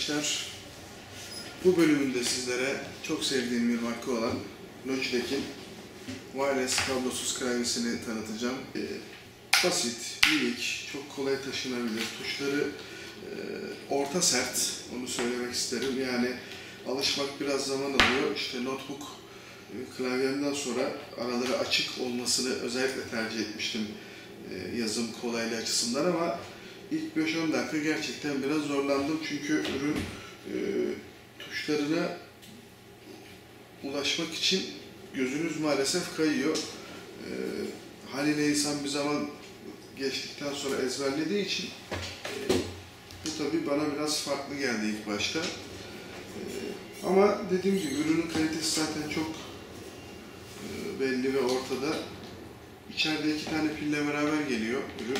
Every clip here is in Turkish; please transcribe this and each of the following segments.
arkadaşlar. Bu bölümünde sizlere çok sevdiğim bir marka olan Logitech'in wireless kablosuz klavyesini tanıtacağım. Basit, minik, çok kolay taşınabilir. Tuşları orta sert, onu söylemek isterim. Yani alışmak biraz zaman alıyor. İşte notebook klavyemden sonra araları açık olmasını özellikle tercih etmiştim yazım kolaylığı açısından, ama ilk 5-10 dakika gerçekten biraz zorlandım. Çünkü ürün tuşlarına ulaşmak için gözünüz maalesef kayıyor. Haliyle insan bir zaman geçtikten sonra ezberlediği için bu tabii bana biraz farklı geldi ilk başta. Ama dediğim gibi ürünün kalitesi zaten çok belli ve ortada. İçeride 2 tane pille beraber geliyor ürün.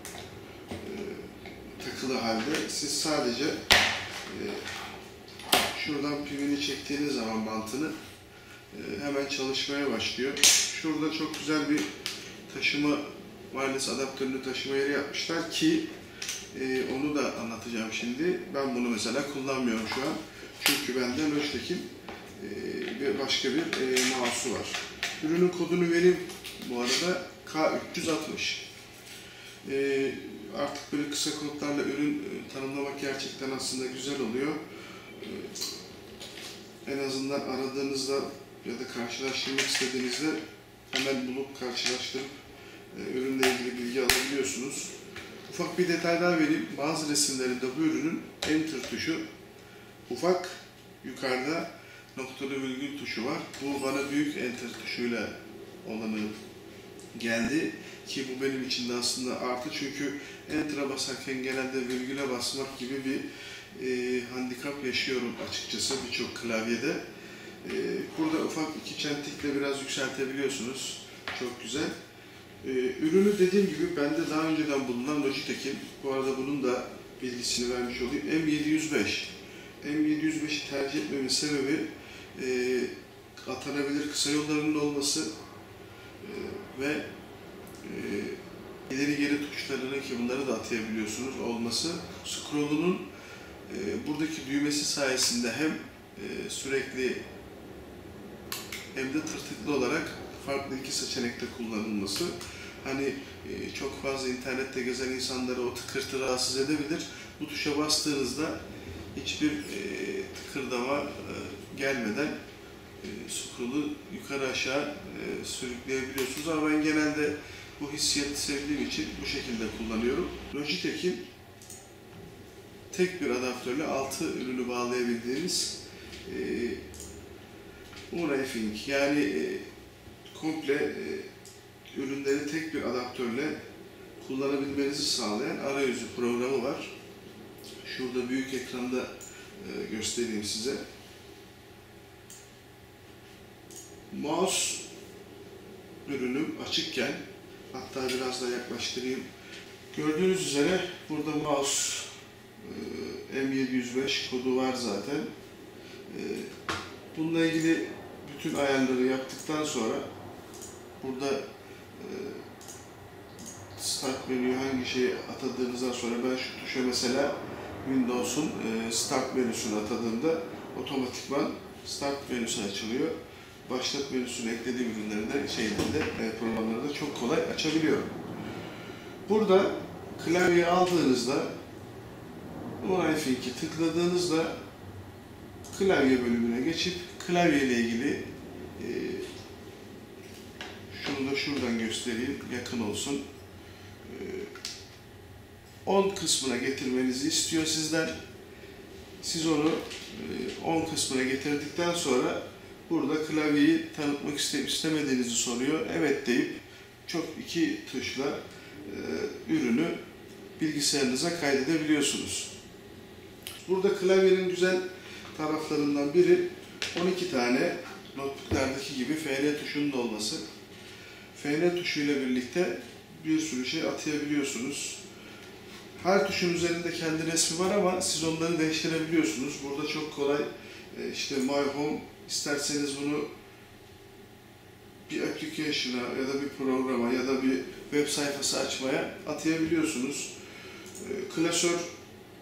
Takılı halde. Siz sadece şuradan pilini çektiğiniz zaman bantını hemen çalışmaya başlıyor. Şurada çok güzel bir taşıma, wireless adaptörünü taşıma yeri yapmışlar ki onu da anlatacağım şimdi. Ben bunu mesela kullanmıyorum şu an. Çünkü bende Logitech'in başka bir mouse'u var. Ürünün kodunu vereyim bu arada. K360. Artık böyle kısa kodlarla ürün tanımlamak gerçekten aslında güzel oluyor. En azından aradığınızda ya da karşılaştırmak istediğinizde hemen bulup karşılaştırıp ürünle ilgili bilgi alabiliyorsunuz. Ufak bir detay daha vereyim. Bazı resimlerinde bu ürünün Enter tuşu ufak, yukarıda noktalı virgül tuşu var. Bu bana büyük Enter tuşuyla olanı geldi ki bu benim için de aslında artı, çünkü Enter'a basarken genelde virgüle basmak gibi bir handikap yaşıyorum açıkçası birçok klavyede. Burada ufak 2 çentikle biraz yükseltebiliyorsunuz. Çok güzel. Ürünü dediğim gibi bende daha önceden bulunan Logitech'in, bu arada bunun da bilgisini vermiş olayım, M705. M705'i tercih etmemin sebebi atanabilir kısa yollarının olması ve ileri geri tuşlarını, ki bunları da atayabiliyorsunuz, olması. Scroll'unun buradaki düğmesi sayesinde hem sürekli hem de tırtıklı olarak farklı 2 seçenekte kullanılması. Hani çok fazla internette gezen insanları o tıkırtı rahatsız edebilir. Bu tuşa bastığınızda hiçbir tıkırdama gelmeden scroll'u yukarı aşağı sürükleyebiliyorsunuz. Ama ben genelde bu hissiyatı sevdiğim için bu şekilde kullanıyorum. Logitech'in tek bir adaptörle 6 ürünü bağlayabildiğimiz Unifying, yani komple ürünleri tek bir adaptörle kullanabilmenizi sağlayan arayüzü programı var. Şurada büyük ekranda göstereyim size. Mouse ürünüm açıkken, hatta biraz da yaklaştırayım. Gördüğünüz üzere burada mouse M705 kodu var zaten. Bununla ilgili bütün ayarları yaptıktan sonra burada Start menüyü hangi şeyi atadığınızdan sonra, ben şu tuşa mesela Windows'un Start menüsünü atadığımda otomatikman Start menüsü açılıyor. Başlat menüsünü eklediğim ürünleri de programları da çok kolay açabiliyorum. Burada klavyeyi aldığınızda Unifying'i tıkladığınızda klavye bölümüne geçip klavye ile ilgili şunu da şuradan göstereyim, yakın olsun. 10 kısmına getirmenizi istiyor sizden. Siz onu 10 kısmına getirdikten sonra burada klavyeyi tanıtmak istemediğinizi soruyor. Evet deyip çok 2 tuşla ürünü bilgisayarınıza kaydedebiliyorsunuz. Burada klavyenin güzel taraflarından biri 12 tane notebooklardaki gibi FN tuşunun olması. FN tuşuyla birlikte bir sürü şey atayabiliyorsunuz. Her tuşun üzerinde kendi resmi var ama siz onları değiştirebiliyorsunuz. Burada çok kolay işte My Home, isterseniz bunu bir application'a ya da bir programa ya da bir web sayfası açmaya atayabiliyorsunuz. Klasör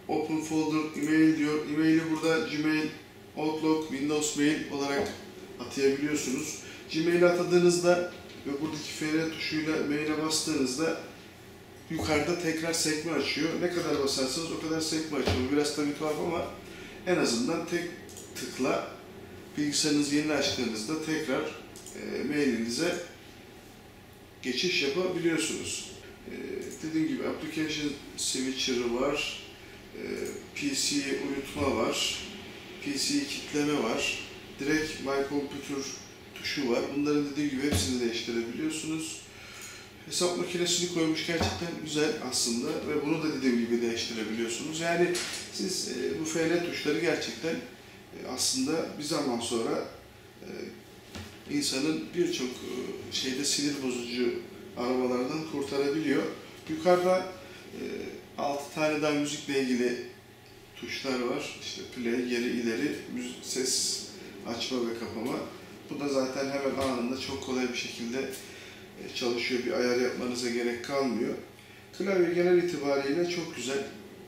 Open folder email diyor. E-maili burada Gmail, Outlook, Windows Mail olarak atayabiliyorsunuz. Gmail'e atadığınızda ve buradaki FR tuşuyla maile bastığınızda yukarıda tekrar sekme açıyor. Ne kadar basarsanız o kadar sekme açıyor. Biraz tabii tuhaf ama en azından tek tıkla bilgisayarınızı yeni açtığınızda tekrar mailinize geçiş yapabiliyorsunuz. Dediğim gibi Application Switcher'ı var, PC uyutma var, PC kitleme var, direkt My Computer tuşu var. Bunların dediğim gibi hepsini değiştirebiliyorsunuz. Hesap makinesini koymuş, gerçekten güzel aslında ve bunu da dediğim gibi değiştirebiliyorsunuz. Yani siz bu FL tuşları gerçekten aslında bir zaman sonra insanın birçok şeyde sinir bozucu arabalardan kurtarabiliyor. Yukarıda 6 tane daha müzikle ilgili tuşlar var. İşte play, geri, ileri, ses açma ve kapama. Bu da zaten hemen anında çok kolay bir şekilde çalışıyor. Bir ayar yapmanıza gerek kalmıyor. Klavye genel itibariyle çok güzel.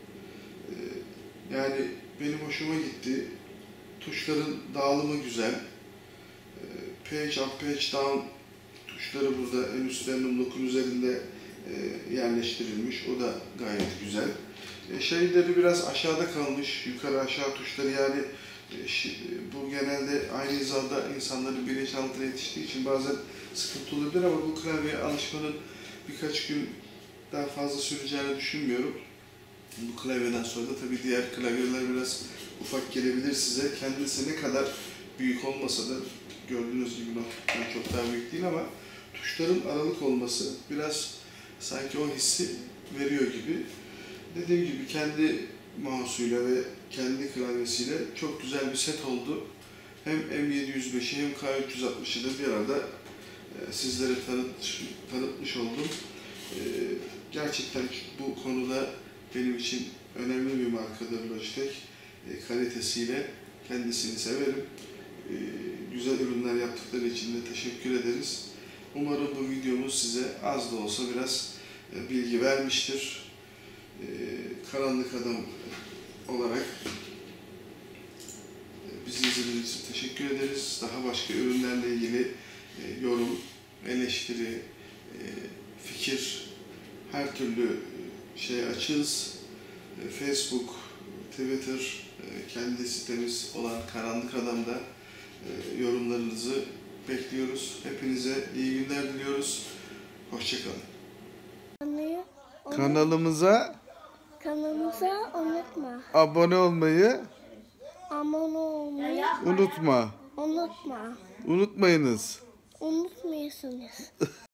Yani benim hoşuma gitti. Tuşların dağılımı güzel. Page up, page down tuşları burada en üstte numlokun üzerinde yerleştirilmiş. O da gayet güzel. Şeyleri biraz aşağıda kalmış. Yukarı aşağı tuşları, yani bu genelde aynı hizada insanların bilinçaltına yetiştiği için bazen sıkıntı olabilir ama bu klavyeye alışmanın birkaç günden fazla süreceğini düşünmüyorum. Bu klavyeden sonra da tabii diğer klavyeler biraz ufak gelebilir size. Kendisi ne kadar büyük olmasa da gördüğünüz gibi notebook'tan çok daha büyük değil ama tuşların aralık olması biraz sanki o hissi veriyor gibi. Dediğim gibi kendi mouse'uyla ve kendi klavyesiyle çok güzel bir set oldu. Hem M705'i hem K360'ı da bir arada sizlere tanıtmış oldum. Gerçekten bu konuda benim için önemli bir markadır Logitech. Kalitesiyle kendisini severim. Güzel ürünler yaptıkları için de teşekkür ederiz. Umarım bu videomuz size az da olsa biraz bilgi vermiştir. Karanlık Adam olarak bizi izlediğiniz için teşekkür ederiz. Daha başka ürünlerle ilgili yorum, eleştiri, fikir, her türlü şey açığız. Facebook, Twitter, kendi sitemiz olan Karanlık Adam'da yorumlarınızı bekliyoruz. Hepinize iyi günler diliyoruz. Hoşçakalın. Kanalımıza unutma. abone olmayı Unutma. unutmayınız. Unutmuyorsunuz.